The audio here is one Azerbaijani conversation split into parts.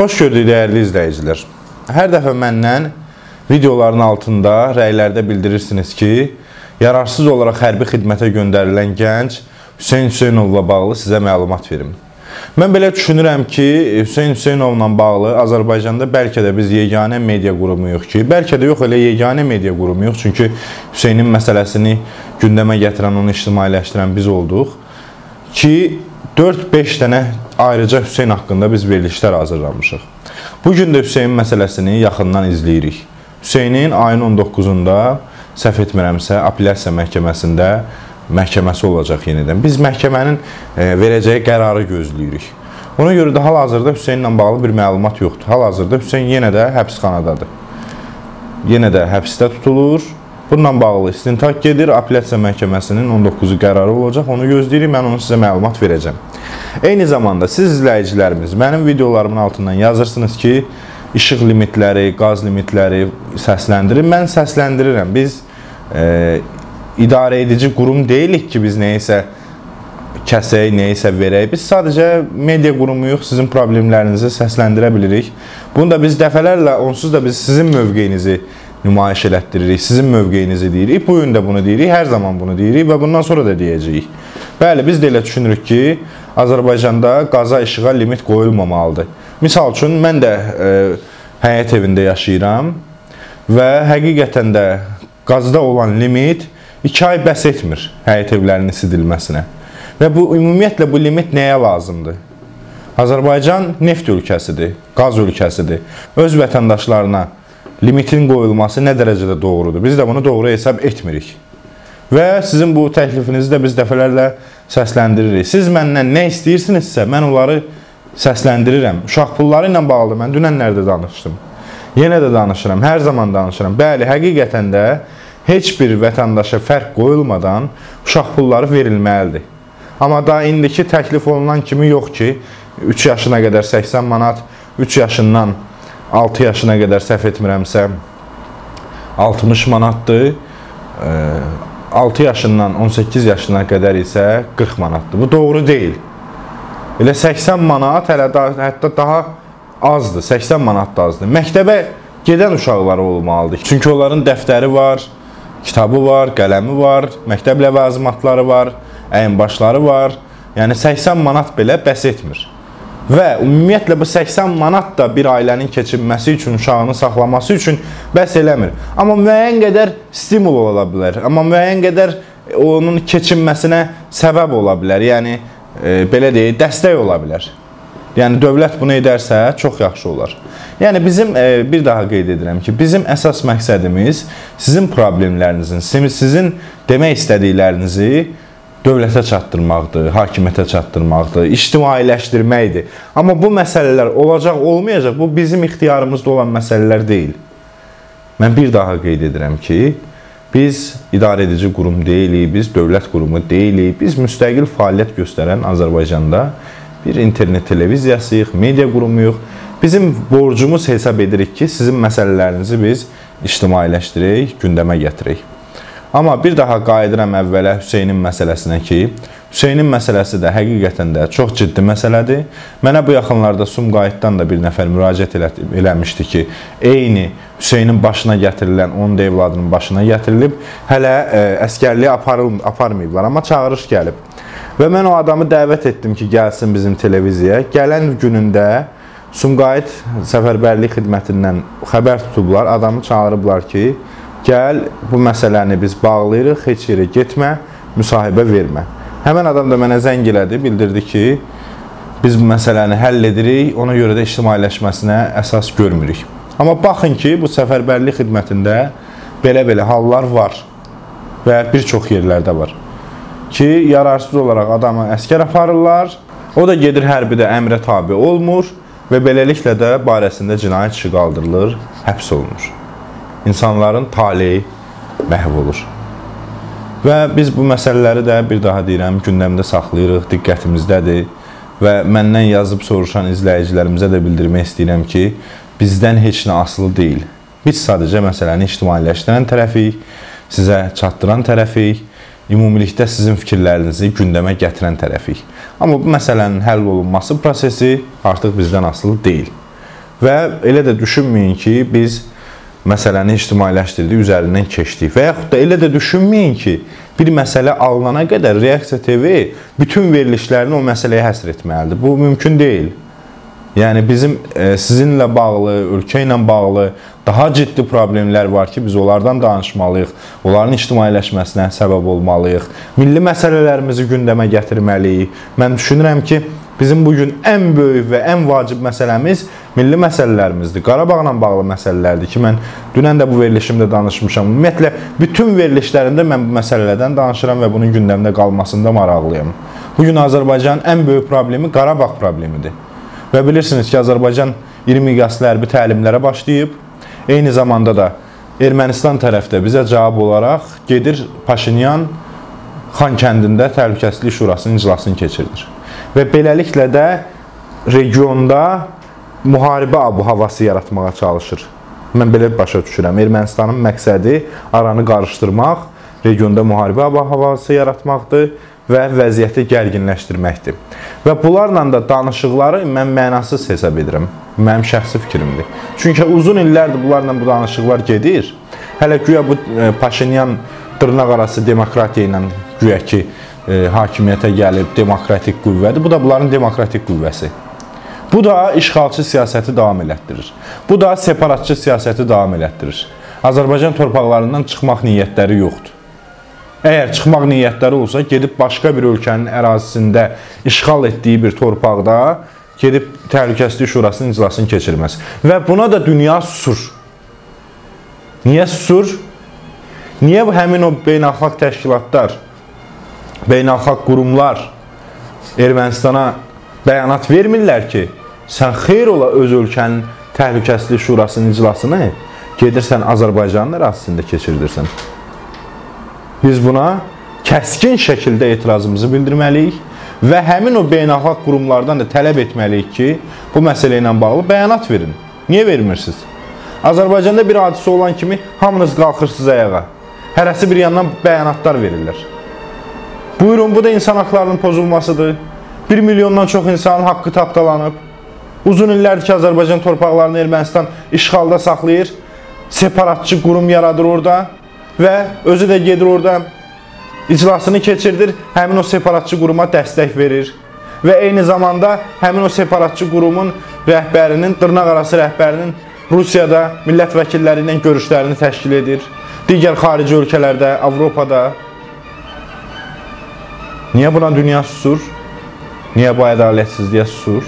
Xoş gördük dəyərli izləyicilər. Hər dəfə məndən videoların altında rəylərdə bildirirsiniz ki, yararsız olaraq hərbi xidmətə göndərilən gənc Hüseyn Hüseynovla bağlı sizə məlumat verim. Mən belə düşünürəm ki, Hüseyn Hüseynovla bağlı Azərbaycanda bəlkə də biz yeganə media qurumuyuq ki, bəlkə də yox, elə yeganə media qurumuyuq, çünki Hüseynin məsələsini gündəmə gətirən, onu ictimailəşdirən biz olduq ki, 4-5 dənə ayrıca Hüseyn haqqında biz verilişlər hazırlamışıq. Bugün də Hüseyin məsələsini yaxından izləyirik. Hüseynin ayın 19-unda, səhv etmirəmsə, apellyasiya məhkəməsində məhkəməsi olacaq yenidən. Biz məhkəmənin verəcəyi qərarı gözləyirik. Ona görə də hal-hazırda Hüseyinlə bağlı bir məlumat yoxdur. Hal-hazırda Hüseyin yenə də həbsxanadadır. Yenə də həbsdə tutulur. Bununla bağlı istintaq gedir, apellyasiya məhkəməsinin 19-u qərarı olacaq, onu gözləyirik, mən onu sizə məlumat verəcəm. Eyni zamanda siz izləyicilərimiz mənim videolarımın altından yazırsınız ki, işıq limitləri, qaz limitləri səsləndirir. Mən səsləndirirəm. Biz idarə edici qurum deyilik ki, biz nəyisə kəsək, nəyisə verək. Biz sadəcə media qurumuyuq, sizin problemlərinizi səsləndirə bilirik. Bunu da biz dəfələrlə, onsuz da biz sizin mövqeyinizi nümayiş elətdiririk, sizin mövqeyinizi deyirik, bu gün də bunu deyirik, hər zaman bunu deyirik və bundan sonra da deyəcəyik. Bəli, biz də elə düşünürük ki, Azərbaycanda qaza, işığa limit qoyulmamalıdır. Misal üçün, mən də həyət evində yaşayıram və həqiqətən də qazda olan limit 2 ay bəs etmir həyət evlərinin isidilməsinə. Və ümumiyyətlə bu limit nəyə lazımdır? Azərbaycan neft ölkəsidir, qaz ölkəsidir. Öz vətəndaşlarına limitin qoyulması nə dərəcədə doğrudur? Biz də bunu doğru hesab etmirik. Və sizin bu təklifinizi də biz dəfələrlə səsləndiririk. Siz məndən nə istəyirsinizsə, mən onları səsləndirirəm. Uşaq pulları ilə bağlı mən dünənlərdə danışdım. Yenə də danışıram, hər zaman danışıram. Bəli, həqiqətən də heç bir vətəndaşa fərq qoyulmadan uşaq pulları verilməlidir. Amma da indiki təklif olunan kimi yox ki, 3 yaşına qədər 80 manat, 3 yaşından 6 yaşına qədər səhv etmirəmsə 60 manatdır, 6 yaşından 18 yaşına qədər isə 40 manatdır. Bu doğru deyil. Elə 80 manat hətta daha azdır, 80 manat da azdır. Məktəbə gedən uşaqlar olmalıdır. Çünki onların dəftəri var, kitabı var, qələmi var, məktəb ləvazimatları var, əyinbaşları var. Yəni 80 manat belə bəs etmir. Və ümumiyyətlə bu 80 manat da bir ailənin keçinməsi üçün, uşağını saxlaması üçün bəs eləmir. Amma müəyyən qədər stimul ola bilər. Amma müəyyən qədər onun keçinməsinə səbəb ola bilər. Yəni, belə deyək, dəstək ola bilər. Yəni, dövlət bunu edərsə çox yaxşı olar. Yəni, bizim, bir daha qeyd edirəm ki, bizim əsas məqsədimiz sizin problemlərinizin, sizin demək istədiklərinizi dövlətə çatdırmaqdır, hakimiyyətə çatdırmaqdır, ictimailəşdirməkdir. Amma bu məsələlər olacaq, olmayacaq, bu bizim ixtiyarımızda olan məsələlər deyil. Mən bir daha qeyd edirəm ki, biz idarə edici qurum deyilik, biz dövlət qurumu deyilik, biz müstəqil fəaliyyət göstərən Azərbaycanda bir internet televiziyasıyıq, media qurumuyuq. Bizim borcumuz hesab edirik ki, sizin məsələlərinizi biz ictimailəşdirək, gündəmə gətirək. Amma bir daha qayıdıram əvvələ Hüseynin məsələsinə ki, Hüseynin məsələsi də həqiqətən də çox ciddi məsələdir. Mənə bu yaxınlarda Sumqayıtdan da bir nəfər müraciət eləmişdi ki, eyni Hüseynin başına gətirilən, onun da evladının başına gətirilib, hələ əskərliyə aparmayıblar, amma çağırış gəlib. Və mən o adamı dəvət etdim ki, gəlsin bizim televiziyaya. Gələn günündə Sumqayıt Səfərbərlik xidmətindən xəbər tutublar, adamı çağırıblar ki, gəl, bu məsələni biz bağlayırıq, heç yerə getmə, müsahibə vermə. Həmən adam da mənə zəng elədi, bildirdi ki, biz bu məsələni həll edirik, ona görə də ictimailəşməsinə əsas görmürük. Amma baxın ki, bu səfərbərlik xidmətində belə-belə hallar var və bir çox yerlərdə var ki, yararsız olaraq adamı əskər aparırlar, o da gedir hərbidə əmrə tabi olmur və beləliklə də barəsində cinayət işi qaldırılır, həbs olunur. İnsanların taleyi məhv olur. Və biz bu məsələləri də bir daha deyirəm, gündəmdə saxlayırıq, diqqətimizdədir və məndən yazıb soruşan izləyicilərimizə də bildirmək istəyirəm ki, bizdən heç nə asılı deyil. Biz sadəcə məsələni ictimailəşdirən tərəfik, sizə çatdıran tərəfik, ümumilikdə sizin fikirlərinizi gündəmə gətirən tərəfik. Amma bu məsələnin həll olunması prosesi artıq bizdən asılı deyil. Və elə də düşünməyin ki, biz məsələni ictimailəşdirdik, üzərindən keçdik. Və yaxud da elə də düşünməyin ki, bir məsələ alınana qədər Reaksiya TV bütün verilişlərini o məsələyə həsr etməlidir. Bu mümkün deyil. Yəni bizim sizinlə bağlı, ölkə ilə bağlı daha ciddi problemlər var ki, biz onlardan danışmalıyıq, onların ictimailəşməsinə səbəb olmalıyıq, milli məsələlərimizi gündəmə gətirməliyik. Mən düşünürəm ki, bizim bugün ən böyük və ən vacib məsələmiz milli məsələlərimizdir. Qarabağla bağlı məsələlərdir ki, mən dünən də bu verilişimdə danışmışam. Ümumiyyətlə, bütün verilişlərimdə mən bu məsələlərdən danışıram və bunun gündəmdə qalmasında maraqlıyım. Bugün Azərbaycanın ən böyük problemi Qarabağ problemidir. Və bilirsiniz ki, Azərbaycan iri miqyaslı hərbi təlimlərə başlayıb. Eyni zamanda da Ermənistan tərəfdə bizə cavab olaraq gedir Paşinyan Xankəndində Təhlükəsizlik Şurasının iclasını keçirdir. Və beləliklə də regionda müharibə abu-havası yaratmağa çalışır. Mən belə başa düşürəm. Ermənistanın məqsədi aranı qarışdırmaq, regionda müharibə abu-havası yaratmaqdır və vəziyyəti gərginləşdirməkdir. Və bunlarla da danışıqları mən mənasız hesab edirəm. Mənim şəxsi fikrimdir. Çünki uzun illərdir bunlarla bu danışıqlar gedir. Hələ güya bu Paşinyan dırnaq arası demokratiya ilə güya ki hakimiyyətə gəlib, demokratik qüvvədir. Bu da bunların demokratik qüvvəsi. Bu da işğalçı siyasəti davam elətdirir. Bu da separatçı siyasəti davam elətdirir. Azərbaycan torpaqlarından çıxmaq niyyətləri yoxdur. Əgər çıxmaq niyyətləri olsa, gedib başqa bir ölkənin ərazisində işğal etdiyi bir torpaqda gedib Təhlükəsizlik Şurasının iclasını keçirməz. Və buna da dünya susur. Niyə susur? Niyə həmin o beynəlxalq təşkilatlar, beynəlxalq qurumlar Ermənistana bəyanat vermirlər ki, sən xeyr ola öz ölkənin Təhlükəsizlik Şurasının iclasını gedirsən Azərbaycanın ərazisində keçirdirsən. Biz buna kəskin şəkildə etirazımızı bildirməliyik və həmin o beynəlxalq qurumlardan da tələb etməliyik ki, bu məsələ ilə bağlı bəyanat verin. Niyə vermirsiniz? Azərbaycanda bir hadisə olan kimi hamınız qalxırsınız ayağa. Hərəsi bir yandan bəyanatlar verirlər. Buyurun, bu da insan haqlarının pozulmasıdır. 1 milyondan çox insanın haqqı tapdalanıb. Uzun illərdir ki, Azərbaycan torpaqlarını Ermənistan işğalda saxlayır. Separatçı qurum yaradır orada. Və özü də gedir orada iclasını keçirdir, həmin o separatçı quruma dəstək verir və eyni zamanda həmin o separatçı qurumun rəhbərinin, dırnaq arası rəhbərinin Rusiyada millət vəkilləri ilə görüşlərini təşkil edir, digər xarici ölkələrdə, Avropada. Niyə buna dünya susur? Niyə bu ədalətsizliyə susur?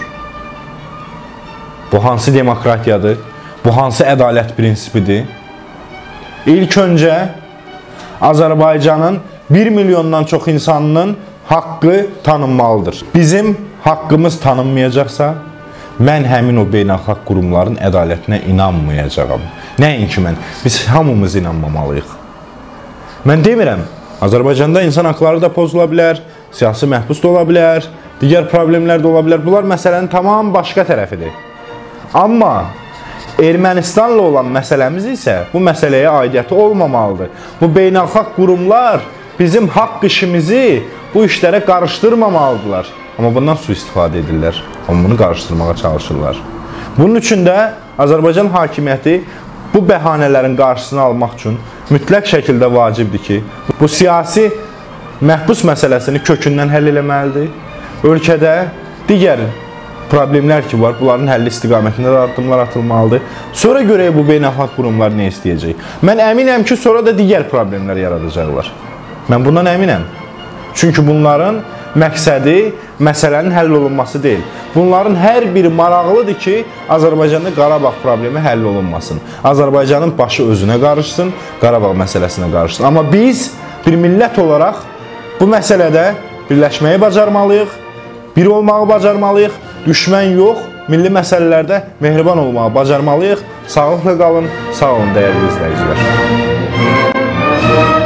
Bu hansı demokratiyadır? Bu hansı ədalət prinsipidir? İlk öncə Azərbaycanın 1 milyondan çox insanının haqqı tanınmalıdır. Bizim haqqımız tanınmayacaqsa, mən həmin o beynəlxalq qurumların ədalətinə inanmayacağam. Nəinki mən, biz hamımız inanmamalıyıq. Mən demirəm, Azərbaycanda insan haqları da pozula bilər, siyasi məhbus da ola bilər, digər problemlər də ola bilər. Bunlar məsələnin tamam başqa tərəfidir. Amma Ermənistanla olan məsələmiz isə bu məsələyə aidiyyəti olmamalıdır. Bu beynəlxalq qurumlar bizim haqq işimizi bu işlərə qarışdırmamalıdırlar. Amma bundan sui-istifadə edirlər. Amma bunu qarışdırmağa çalışırlar. Bunun üçün də Azərbaycan hakimiyyəti bu bəhanələrin qarşısını almaq üçün mütləq şəkildə vacibdir ki, bu siyasi məhbus məsələsini kökündən həll eləməlidir. Ölkədə digər problemlər ki var, bunların həlli istiqamətində də addımlar atılmalıdır. Sonra görək bu beynəlxalq qurumlar nə istəyəcək. Mən əminəm ki, sonra da digər problemlər yaradacaqlar. Mən bundan əminəm. Çünki bunların məqsədi məsələnin həll olunması deyil. Bunların hər biri maraqlıdır ki, Azərbaycanda Qarabağ problemi həll olunmasın. Azərbaycanın başı özünə qarışsın, Qarabağ məsələsinə qarışsın. Amma biz bir millət olaraq bu məsələdə birləşməyi bacarmalıyıq, bir olmağı bacarmalıyıq, düşmən yox, milli məsələlərdə mehriban olmağı bacarmalıyıq. Sağlıqla qalın, sağ olun dəyərli izləyicilər.